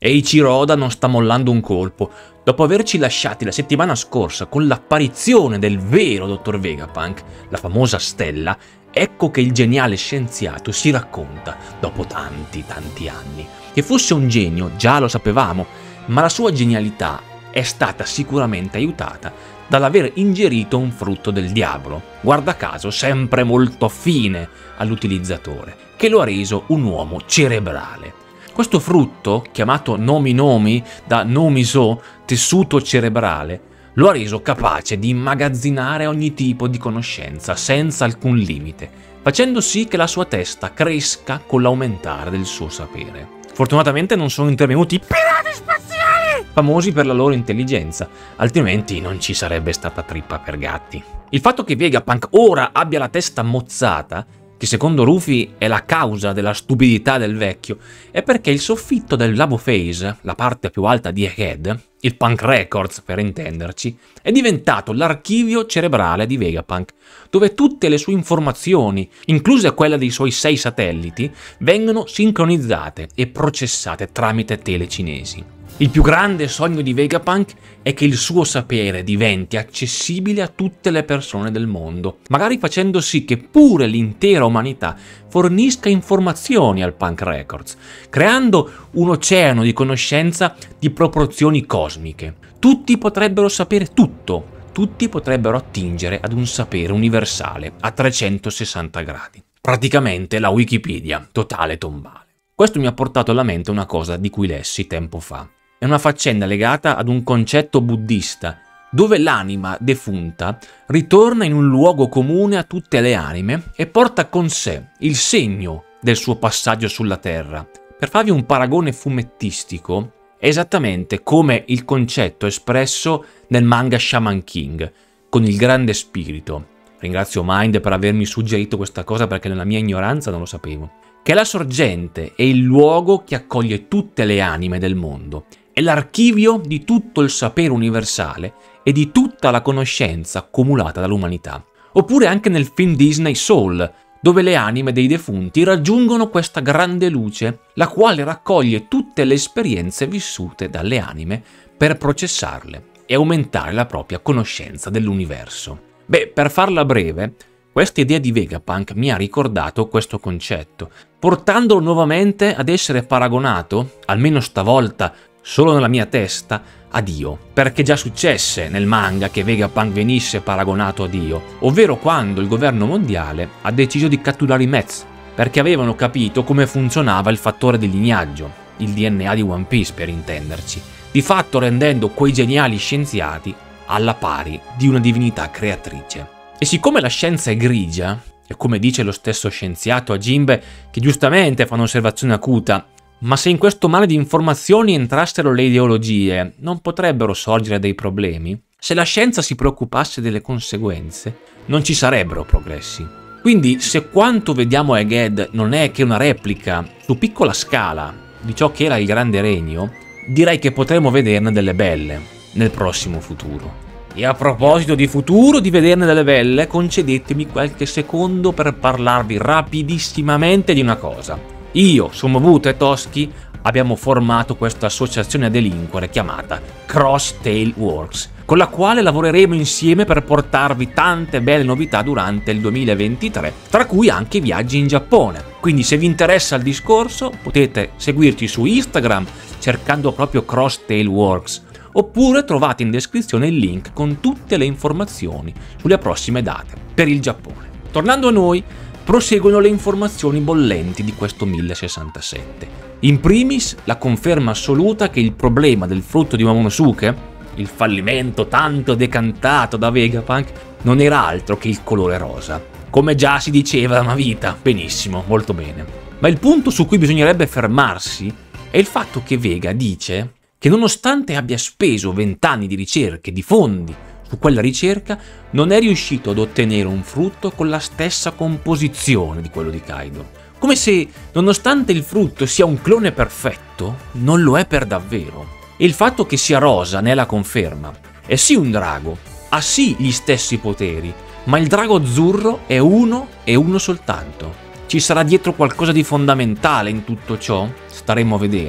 E Ichiro Oda non sta mollando un colpo. Dopo averci lasciati la settimana scorsa con l'apparizione del vero Dr. Vegapunk, la famosa stella, ecco che il geniale scienziato si racconta, dopo tanti anni, che fosse un genio, già lo sapevamo, ma la sua genialità è stata sicuramente aiutata dall'aver ingerito un frutto del diavolo, guarda caso sempre molto affine all'utilizzatore, che lo ha reso un uomo cerebrale. Questo frutto, chiamato Nomi Nomi da Nomiso, tessuto cerebrale, lo ha reso capace di immagazzinare ogni tipo di conoscenza senza alcun limite, facendo sì che la sua testa cresca con l'aumentare del suo sapere. Fortunatamente non sono intervenuti i pirati spaziali, famosi per la loro intelligenza, altrimenti non ci sarebbe stata trippa per gatti. Il fatto che Vegapunk ora abbia la testa mozzata, che secondo Rufy è la causa della stupidità del vecchio, è perché il soffitto del Labo Phase, la parte più alta di Egghead, il Punk Records per intenderci, è diventato l'archivio cerebrale di Vegapunk, dove tutte le sue informazioni, incluse quelle dei suoi 6 satelliti, vengono sincronizzate e processate tramite tele cinesi. Il più grande sogno di Vegapunk è che il suo sapere diventi accessibile a tutte le persone del mondo, magari facendo sì che pure l'intera umanità fornisca informazioni al Punk Records, creando un oceano di conoscenza di proporzioni cosmiche. Tutti potrebbero sapere tutto, tutti potrebbero attingere ad un sapere universale a 360 gradi. Praticamente la Wikipedia, totale tombale. Questo mi ha portato alla mente una cosa di cui lessi tempo fa. È una faccenda legata ad un concetto buddista, dove l'anima defunta ritorna in un luogo comune a tutte le anime e porta con sé il segno del suo passaggio sulla terra. Per farvi un paragone fumettistico, è esattamente come il concetto espresso nel manga Shaman King, con il grande spirito. Ringrazio Mind per avermi suggerito questa cosa perché nella mia ignoranza non lo sapevo. Che è la sorgente e il luogo che accoglie tutte le anime del mondo. È l'archivio di tutto il sapere universale e di tutta la conoscenza accumulata dall'umanità. Oppure anche nel film Disney Soul, dove le anime dei defunti raggiungono questa grande luce, la quale raccoglie tutte le esperienze vissute dalle anime per processarle e aumentare la propria conoscenza dell'universo. Beh, per farla breve, questa idea di Vegapunk mi ha ricordato questo concetto, portandolo nuovamente ad essere paragonato, almeno stavolta solo nella mia testa, a Dio, perché già successe nel manga che Vegapunk venisse paragonato a Dio, ovvero quando il governo mondiale ha deciso di catturare i Mets, perché avevano capito come funzionava il fattore del lignaggio, il DNA di One Piece per intenderci, di fatto rendendo quei geniali scienziati alla pari di una divinità creatrice. E siccome la scienza è grigia, e come dice lo stesso scienziato a Jinbe, che giustamente fa un'osservazione acuta, ma se in questo mare di informazioni entrassero le ideologie, non potrebbero sorgere dei problemi? Se la scienza si preoccupasse delle conseguenze, non ci sarebbero progressi. Quindi, se quanto vediamo a Egghead non è che una replica, su piccola scala, di ciò che era il Grande Regno, direi che potremo vederne delle belle nel prossimo futuro. E a proposito di futuro, di vederne delle belle, concedetemi qualche secondo per parlarvi rapidissimamente di una cosa. Io, Sumobuto e Toski abbiamo formato questa associazione a delinquere chiamata Cross Tail Works, con la quale lavoreremo insieme per portarvi tante belle novità durante il 2023, tra cui anche viaggi in Giappone. Quindi se vi interessa il discorso potete seguirci su Instagram cercando proprio Cross Tail Works, oppure trovate in descrizione il link con tutte le informazioni sulle prossime date per il Giappone. Tornando a noi, proseguono le informazioni bollenti di questo 1067. In primis, la conferma assoluta che il problema del frutto di Momonosuke, il fallimento tanto decantato da Vegapunk, non era altro che il colore rosa. Come già si diceva da una vita, benissimo, molto bene. Ma il punto su cui bisognerebbe fermarsi è il fatto che Vega dice che nonostante abbia speso 20 anni di ricerche, di fondi, su quella ricerca, non è riuscito ad ottenere un frutto con la stessa composizione di quello di Kaido. Come se, nonostante il frutto sia un clone perfetto, non lo è per davvero. E il fatto che sia rosa ne è la conferma. È sì un drago, ha sì gli stessi poteri, ma il drago azzurro è uno e uno soltanto. Ci sarà dietro qualcosa di fondamentale in tutto ciò? Staremo a vedere.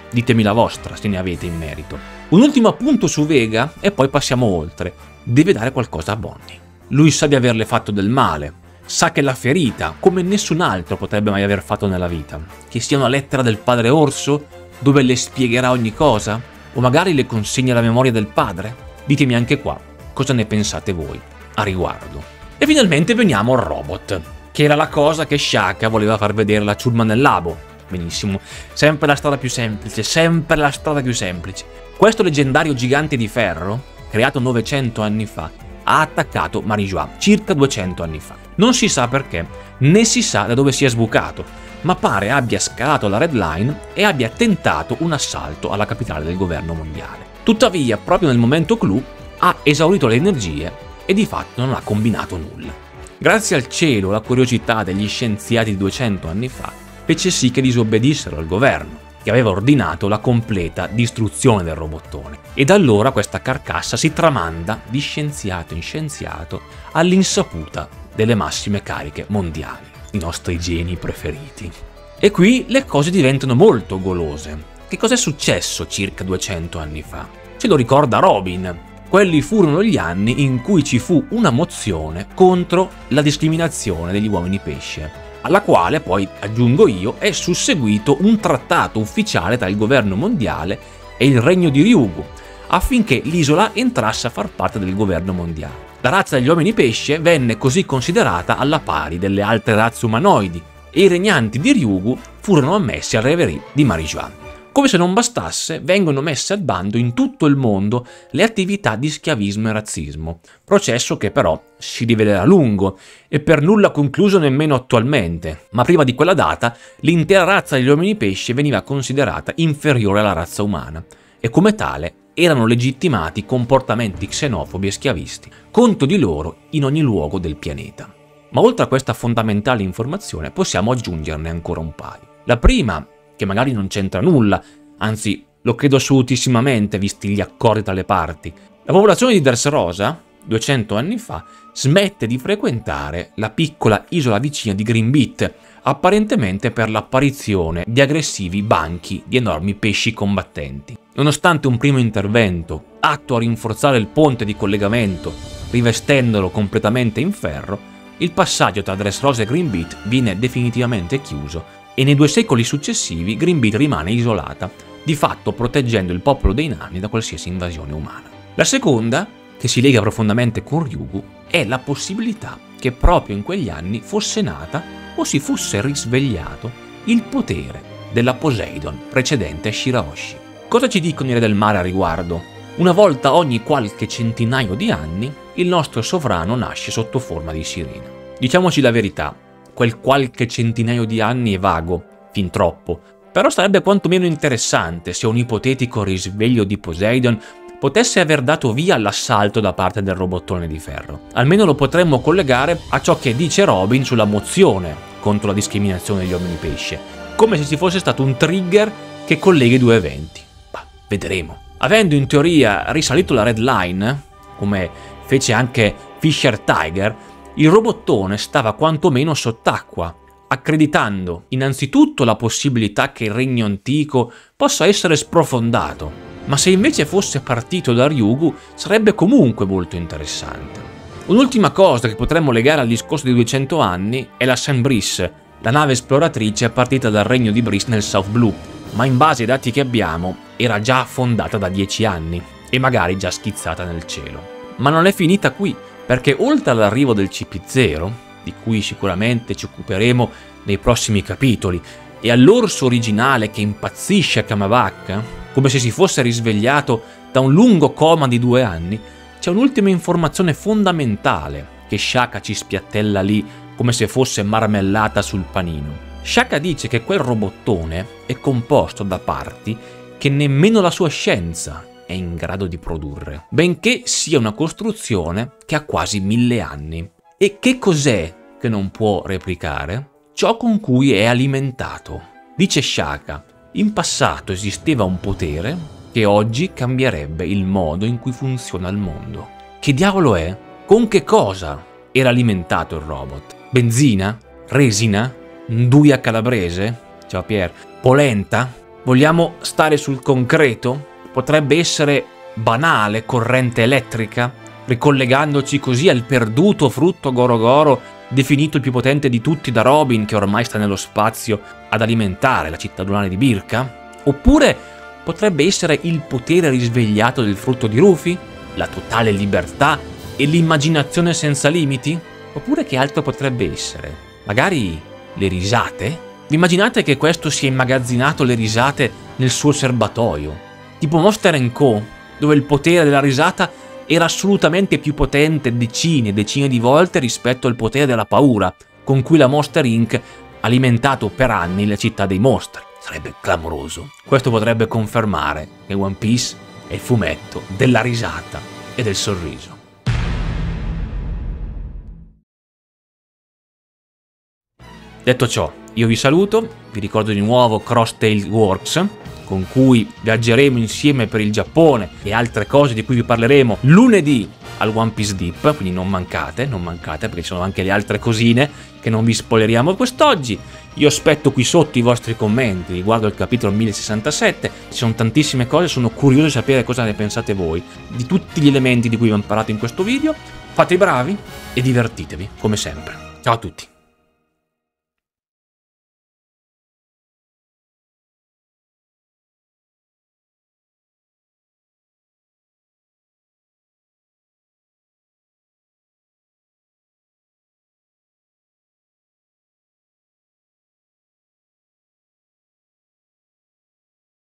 Ditemi la vostra se ne avete in merito. Un ultimo appunto su Vega e poi passiamo oltre. Deve dare qualcosa a Bonnie. Lui sa di averle fatto del male, sa che l'ha ferita come nessun altro potrebbe mai aver fatto nella vita. Che sia una lettera del padre Orso dove le spiegherà ogni cosa? O magari le consegna la memoria del padre? Ditemi anche qua cosa ne pensate voi a riguardo. E finalmente veniamo al robot, che era la cosa che Shaka voleva far vedere alla ciurma nel labo. Benissimo, sempre la strada più semplice, sempre la strada più semplice. Questo leggendario gigante di ferro, creato 900 anni fa, ha attaccato Marijois circa 200 anni fa. Non si sa perché, né si sa da dove sia sbucato, ma pare abbia scalato la Red Line e abbia tentato un assalto alla capitale del governo mondiale. Tuttavia, proprio nel momento clou, ha esaurito le energie e di fatto non ha combinato nulla. Grazie al cielo, la curiosità degli scienziati di 200 anni fa fece sì che disobbedissero al governo, che aveva ordinato la completa distruzione del robottone. E da allora questa carcassa si tramanda di scienziato in scienziato all'insaputa delle massime cariche mondiali, i nostri geni preferiti. E qui le cose diventano molto golose. Che cosa è successo circa 200 anni fa? Ce lo ricorda Robin. Quelli furono gli anni in cui ci fu una mozione contro la discriminazione degli uomini pesce, alla quale poi, aggiungo io, è susseguito un trattato ufficiale tra il governo mondiale e il regno di Ryugu, affinché l'isola entrasse a far parte del governo mondiale. La razza degli uomini pesce venne così considerata alla pari delle altre razze umanoidi e i regnanti di Ryugu furono ammessi al reverie di Marijois. Come se non bastasse, vengono messe al bando in tutto il mondo le attività di schiavismo e razzismo, processo che però si rivelerà lungo e per nulla concluso nemmeno attualmente, ma prima di quella data l'intera razza degli uomini pesce veniva considerata inferiore alla razza umana e come tale erano legittimati comportamenti xenofobi e schiavisti contro di loro in ogni luogo del pianeta. Ma oltre a questa fondamentale informazione possiamo aggiungerne ancora un paio. La prima, che magari non c'entra nulla, anzi lo credo assolutissimamente visti gli accordi tra le parti. La popolazione di Dressrosa, 200 anni fa, smette di frequentare la piccola isola vicina di Greenbeat, apparentemente per l'apparizione di aggressivi banchi di enormi pesci combattenti. Nonostante un primo intervento atto a rinforzare il ponte di collegamento, rivestendolo completamente in ferro, il passaggio tra Dressrosa e Greenbeat viene definitivamente chiuso e nei 2 secoli successivi Greenbeat rimane isolata, di fatto proteggendo il popolo dei Nani da qualsiasi invasione umana. La seconda, che si lega profondamente con Ryugu, è la possibilità che proprio in quegli anni fosse nata o si fosse risvegliato il potere della Poseidon precedente a Shirahoshi. Cosa ci dicono i re del mare a riguardo? Una volta ogni qualche centinaio di anni il nostro sovrano nasce sotto forma di sirena. Diciamoci la verità, quel qualche centinaio di anni è vago, fin troppo, però sarebbe quantomeno interessante se un ipotetico risveglio di Poseidon potesse aver dato via all'assalto da parte del robottone di ferro. Almeno lo potremmo collegare a ciò che dice Robin sulla mozione contro la discriminazione degli uomini pesce, come se ci fosse stato un trigger che collega i 2 eventi. Bah, vedremo. Avendo in teoria risalito la Red Line, come fece anche Fisher Tiger, il robottone stava quantomeno sott'acqua, accreditando innanzitutto la possibilità che il regno antico possa essere sprofondato, ma se invece fosse partito da Ryugu sarebbe comunque molto interessante. Un'ultima cosa che potremmo legare al discorso di 200 anni è la Saint Brice, la nave esploratrice partita dal regno di Brice nel South Blue, ma in base ai dati che abbiamo era già affondata da 10 anni e magari già schizzata nel cielo. Ma non è finita qui, perché oltre all'arrivo del CP0, di cui sicuramente ci occuperemo nei prossimi capitoli, e all'orso originale che impazzisce a Kamabak, come se si fosse risvegliato da un lungo coma di 2 anni, c'è un'ultima informazione fondamentale che Shaka ci spiattella lì come se fosse marmellata sul panino. Shaka dice che quel robottone è composto da parti che nemmeno la sua scienza è in grado di produrre, benché sia una costruzione che ha quasi 1000 anni. E che cos'è che non può replicare? Ciò con cui è alimentato. Dice Shaka, in passato esisteva un potere che oggi cambierebbe il modo in cui funziona il mondo. Che diavolo è? Con che cosa era alimentato il robot? Benzina? Resina? Nduja calabrese? Ciao Pier. Polenta? Vogliamo stare sul concreto? Potrebbe essere banale corrente elettrica, ricollegandoci così al perduto frutto Goro Goro, definito il più potente di tutti da Robin, che ormai sta nello spazio ad alimentare la città lunare di Birka? Oppure potrebbe essere il potere risvegliato del frutto di Rufy? La totale libertà e l'immaginazione senza limiti? Oppure che altro potrebbe essere? Magari le risate? Vi immaginate che questo sia immagazzinato le risate nel suo serbatoio? Tipo Monster & Co., dove il potere della risata era assolutamente più potente decine e decine di volte rispetto al potere della paura, con cui la Monster Inc. ha alimentato per anni la città dei mostri. Sarebbe clamoroso. Questo potrebbe confermare che One Piece è il fumetto della risata e del sorriso. Detto ciò, io vi saluto, vi ricordo di nuovo Crosstail Works, con cui viaggeremo insieme per il Giappone e altre cose di cui vi parleremo lunedì al One Piece Deep, quindi non mancate, perché ci sono anche le altre cosine che non vi spoileriamo quest'oggi. Io aspetto qui sotto i vostri commenti riguardo il capitolo 1067, ci sono tantissime cose, sono curioso di sapere cosa ne pensate voi di tutti gli elementi di cui abbiamo parlato in questo video. Fate i bravi e divertitevi, come sempre. Ciao a tutti!